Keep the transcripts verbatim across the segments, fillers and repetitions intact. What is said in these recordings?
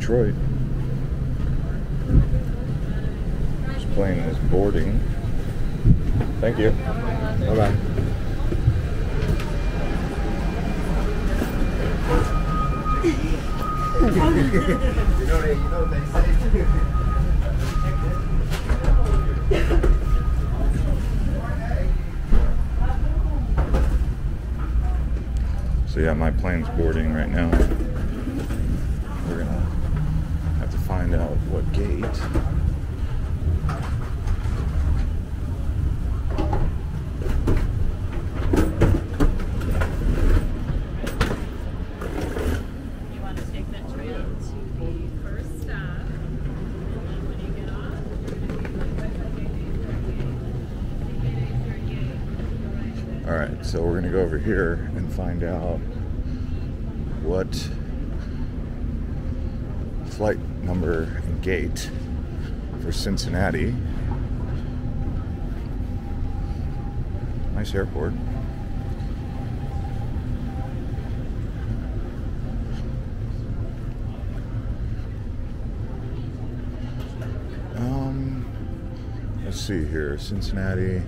Detroit. This plane is boarding. Thank you. Bye-bye. You know they, you know they say. So yeah, my plane's boarding right now. We're gonna have to find out what gate. You want to take the tram to the first stop, and then when you get off, you're going to All right, so we're gonna go over here and find out what flight number and gate for Cincinnati. Nice airport. Um, let's see here, Cincinnati.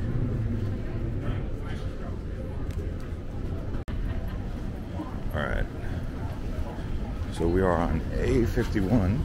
All right. So we are on A fifty-one.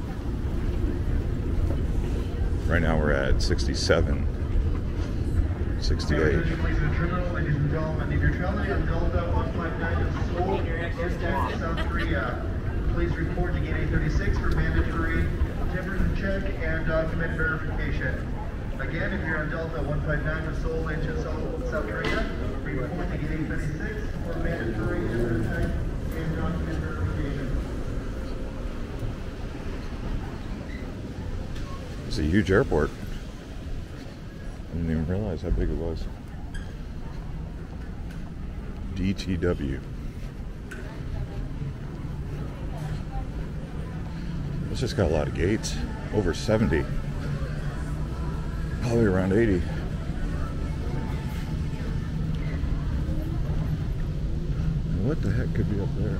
Right now we're at sixty-seven, sixty-eight. Ladies and gentlemen, if you're traveling on Delta one five nine to Seoul, Istanbul, South Korea, please report to gate A thirty-six for mandatory temperature check and document verification. Again, if you're on Delta one five nine to Seoul, South, South Korea, report to gate A thirty-six for mandatory temperature check and document verification. It's a huge airport. I didn't even realize how big it was. D T W. It's just got a lot of gates. Over seventy. Probably around eighty. What the heck could be up there?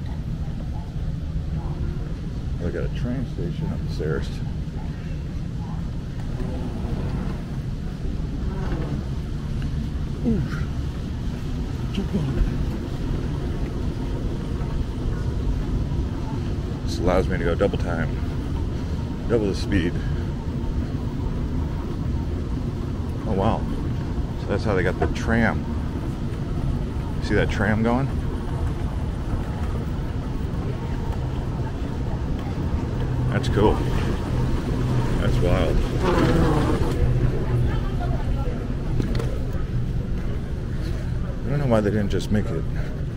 I got a train station upstairs. Ooh. Jump on. This allows me to go double time, double the speed. Oh wow. So that's how they got the tram. See that tram going? That's cool. That's wild. I don't know why they didn't just make it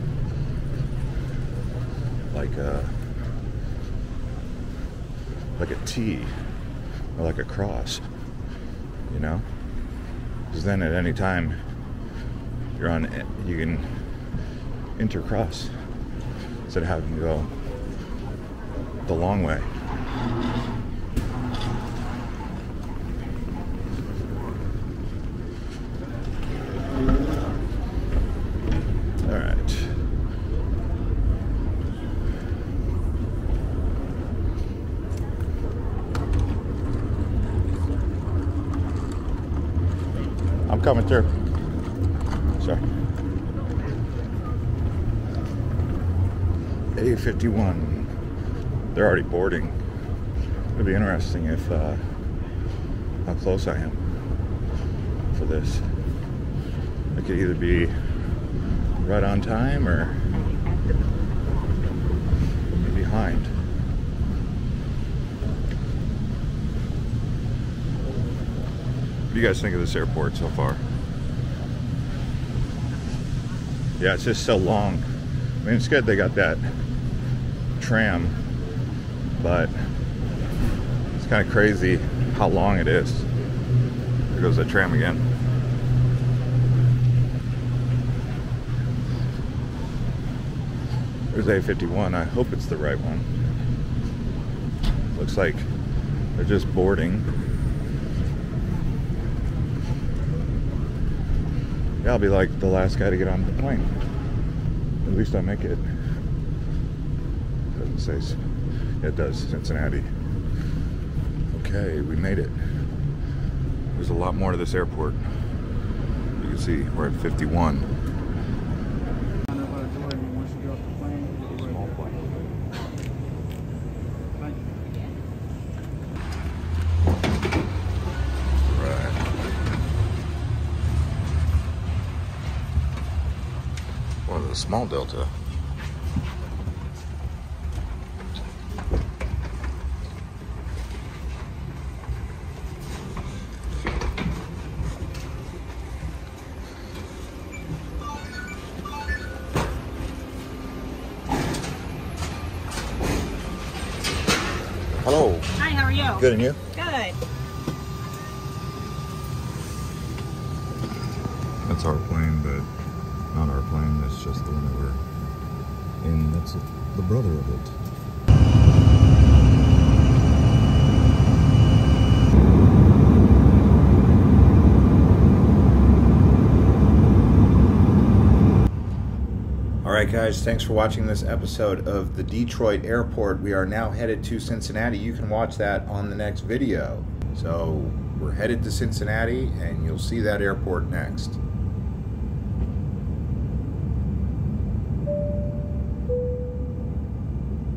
like a like a T or like a cross, you know? Because then at any time you're on, you can intercross instead of having to go the long way. I'm coming through. Sorry. A fifty-one. They're already boarding. It'll be interesting if uh, how close I am for this. I could either be right on time or behind. What do you guys think of this airport so far? Yeah, it's just so long. I mean, it's good they got that tram, but it's kind of crazy how long it is. There goes that tram again. There's A fifty-one. I hope it's the right one. Looks like they're just boarding. Yeah, I'll be like the last guy to get on the plane. At least I make it. Doesn't say. It does. Cincinnati. Okay, we made it. There's a lot more to this airport. You can see we're at fifty-one. Small plane. Right. Well, the small Delta. Hello. Hi, how are you? Good, and you? Good. That's our plane, but not our plane. That's just the one that we're in. That's the brother of it. Alright guys, thanks for watching this episode of the Detroit Airport. We are now headed to Cincinnati. You can watch that on the next video. So we're headed to Cincinnati and you'll see that airport next.